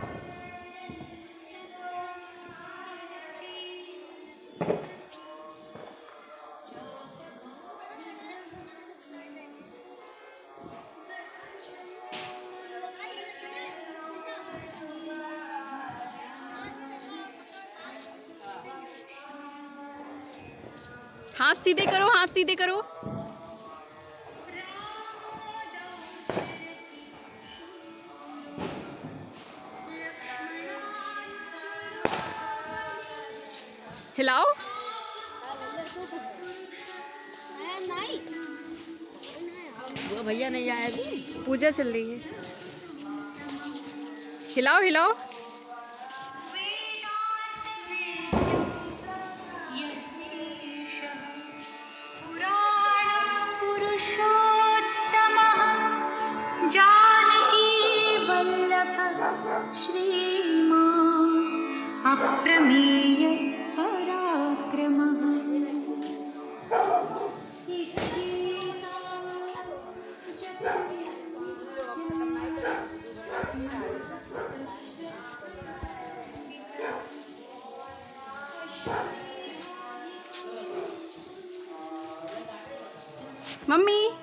हाथ सीधे करो, हाथ सीधे करो। हिलाओ। वो भैया नहीं आया अभी, पूजा चल रही है। हिलाओ हिलाओ। अप्रमेय पराक्रमः। मम्मी